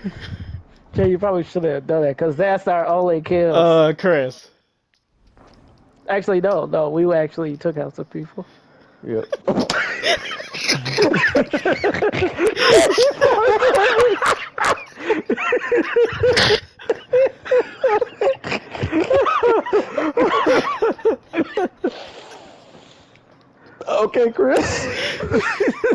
Jay, you probably should have done that because that's our only kills. Chris. Actually, no, we actually took out some people. Yep. Okay, Chris.